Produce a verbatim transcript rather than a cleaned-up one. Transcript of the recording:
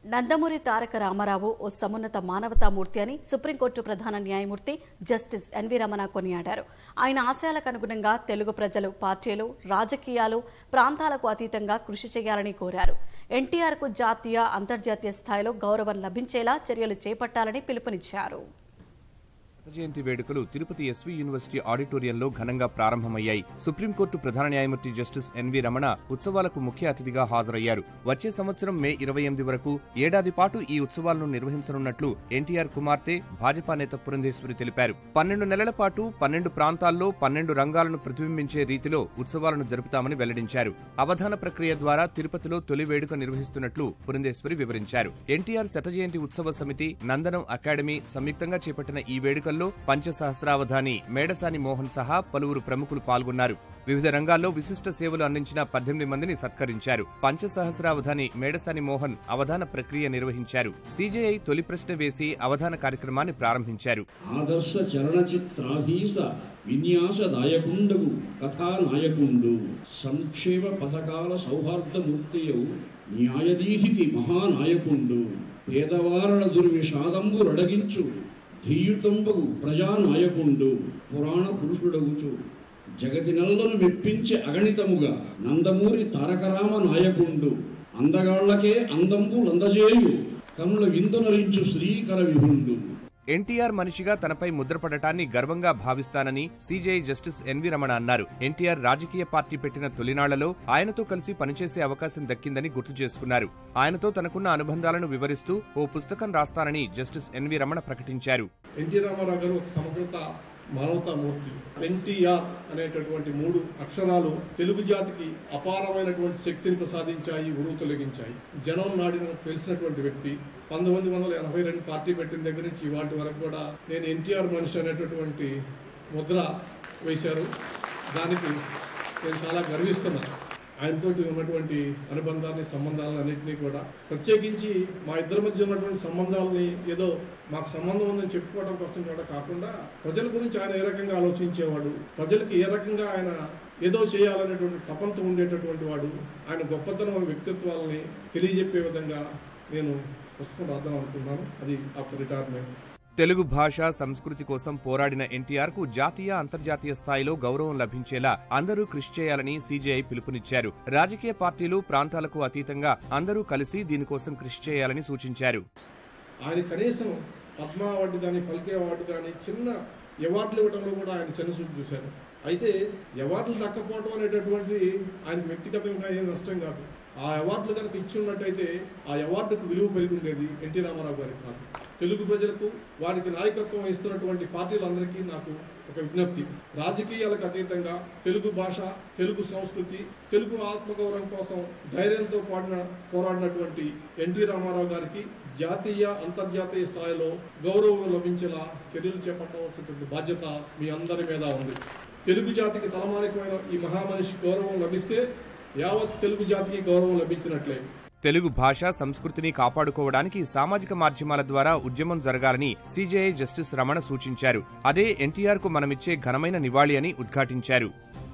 నందమూరి తారక రామారావు ఓ సమున్నత మానవతామూర్తి అని సుప్రీంకోర్టు ప్రధాన న్యాయమూర్తి జస్టిస్ ఎన్వీ రమణ కొనియాడారు. ఆయన ఆశయాలకు అనుగుణంగా తెలుగు ప్రజలు పార్టీలు, రాజకీయాలు, ప్రాంతాలకు అతీతంగా కృషి చేయాలని కోరారు. ఎన్టీఆర్ కు జాతీయ, అంతర్జాతీయ స్థాయిలో గౌరవం లభించేలా చర్యలు చేపట్టాలని పిలుపునిచ్చారు. జయంతి వేడుకలు తిరుపతి ఎస్వీ యూనివర్సిటీ ఆడిటోరియంలో ఘనంగా ప్రారంభమయ్యాయి. సుప్రీంకోర్టు ప్రధాన న్యాయమూర్తి జస్టిస్ ఎన్వీ రమణ ఉత్సవాలకు ముఖ్య అతిథిగా హాజరయ్యారు. వచ్చే సంవత్సరం మే ఇరవై ఎనిమిది వరకు ఏడాది పాటు ఈ ఉత్సవాలను నిర్వహించనున్నట్లు ఎన్టీఆర్ కుమార్తె భాజపా నేత పురంధేశ్వరి తెలిపారు. పన్నెండు నెలల పాటు పన్నెండు ప్రాంతాల్లో పన్నెండు రంగాలను ప్రతిబింబించే రీతిలో ఉత్సవాలను జరుపుతామని వెల్లడించారు. అవధాన ప్రక్రియ ద్వారా తిరుపతిలో తొలి వేడుక నిర్వహిస్తున్నట్లు పురంధేశ్వరి వివరించారు. ఎన్టీఆర్ శత జయంతి ఉత్సవ సమితి, నందనం అకాడమీ సంయుక్తంగా చేపట్టిన ఈ వేడుకల్లో పంచసహస్రావధాని మేడసాని మోహన్ సహా పలువురు ప్రముఖులు పాల్గొన్నారు. వివిధ రంగాల్లో విశిష్ట సేవలు అందించిన పద్దెనిమిది మందిని సత్కరించారు. పంచసహస్రావధాని మేడసాని మోహన్ అవధాన ప్రక్రియ నిర్వహించారు. సీజేఐ తొలి ప్రశ్న వేసి అవధాన కార్యక్రమాన్ని ప్రారంభించారు. ఆదర్శ చలనచిత్రాధీశ విన్యాసదాయకుండవు కథానాయకుండు సంక్షేమ పథకాల సౌహార్దమూర్తియు న్యాయధీశికి మహానాయకుండు పేదవారల దుర్విషాదంబు రడగించు ధీయుతంబగు ప్రజానాయకుండు పురాణ పురుషుడగుచు జగతి నల్లను మెప్పించే అగణితముగా నందమూరి తారకరామ నాయకుండు అందగాళ్లకే అందంబు లందజేయు కనుల విందునరించు శ్రీకర విభుండు. ఎన్టీఆర్ మనిషిగా తనపై ముద్రపడటాన్ని గర్వంగా భావిస్తానని సీజేఐ జస్టిస్ ఎన్వీ రమణ అన్నారు. ఎన్టీఆర్ రాజకీయ పార్టీ పెట్టిన తొలినాళ్లలో ఆయనతో కలిసి పనిచేసే అవకాశం దక్కిందని గుర్తు చేసుకున్నారు. ఆయనతో తనకున్న అనుబంధాలను వివరిస్తూ ఓ పుస్తకం రాస్తానని జస్టిస్ ఎన్వీ రమణ ప్రకటించారు. ఎన్టీ రామారావు గారు ఒక సమగ్రత మానవతామూర్తి. ఎన్టీఆర్ అనేటటువంటి మూడు అక్షరాలు తెలుగు జాతికి అపారమైనటువంటి శక్తిని ప్రసాదించాయి, ఉరువు తొలగించాయి. జనం నాడిన తెలిసినటువంటి వ్యక్తి. పంతొమ్మిది వందల ఎనభై రెండు పార్టీ పెట్టిన దగ్గర నుంచి వాటి వరకు కూడా నేను ఎన్టీఆర్ మనిషి అనేటటువంటి ముద్ర వేశారు. దానికి నేను చాలా గర్విస్తున్నాను. ఆయనతో ఉన్నటువంటి అనుబంధాన్ని, సంబంధాలను అన్నింటినీ కూడా ప్రత్యేకించి మా ఇద్దరి మధ్య ఉన్నటువంటి సంబంధాలని ఏదో మాకు సంబంధం ఉందని చెప్పుకోవడం కోసం కూడా కాకుండా ప్రజల గురించి ఆయన ఏ రకంగా ఆలోచించేవాడు, ప్రజలకు ఏ రకంగా ఆయన ఏదో చేయాలనేటువంటి తపంతో ఉండేటటువంటి వాడు, ఆయన గొప్పతనం వ్యక్తిత్వాలని తెలియజెప్పే విధంగా నేను పుస్తకం రాద్దాం అనుకున్నాను. అది ఆఫ్టర్ రిటైర్మెంట్. తెలుగు భాష, సంస్కృతి కోసం పోరాడిన ఎన్టీఆర్ కు జాతీయ, అంతర్జాతీయ స్థాయిలో గౌరవం లభించేలా అందరూ కృషి చేయాలని సీజేఐ పిలుపునిచ్చారు. రాజకీయ పార్టీలు, ప్రాంతాలకు అతీతంగా అందరూ కలిసి దీనికోసం కృషి చేయాలని సూచించారు. ఆయన కనీసం పద్మ అవార్డు కానీ, ఫల్కే అవార్డు కానీ, చిన్న అవార్డులు ఇవ్వడంలో కూడా ఆయన చిన్నచూపు చూశారు. అయితే అవార్డులు దక్కపోవడం అనేటటువంటి ఆయన వ్యక్తిగతంగా ఏం నష్టం కాదు. ఆ అవార్డులు కనుక ఇచ్చి ఉన్నట్టయితే ఆ అవార్డుకు విలువ పెరిగి ఉండేది ఎన్టీ రామారావు గారికి కాదు. తెలుగు ప్రజలకు, వారికి నాయకత్వం వహిస్తున్నటువంటి పార్టీలందరికీ నాకు ఒక విజ్ఞప్తి. రాజకీయాలకు అతీతంగా తెలుగు భాష, తెలుగు సంస్కృతి, తెలుగు ఆత్మగౌరవం కోసం ధైర్యంతో పాడిన పోరాడినటువంటి ఎన్టీ రామారావు గారికి జాతీయ, అంతర్జాతీయ స్థాయిలో గౌరవం లభించేలా చర్యలు చేపట్టవలసినటువంటి బాధ్యత మీ అందరి మీద ఉంది. తెలుగు జాతికి తలమానికమైన ఈ మహామనిషి గౌరవం లభిస్తే యావత్ తెలుగు జాతికి గౌరవం లభించినట్లే. తెలుగు భాష, సంస్కృతిని కాపాడుకోవడానికి సామాజిక మాధ్యమాల ద్వారా ఉద్యమం జరగాలని సీజేఐ జస్టిస్ రమణ సూచించారు. అదే ఎన్టీఆర్ కు మనమిచ్చే ఘనమైన నివాళి అని ఉద్ఘాటించారు.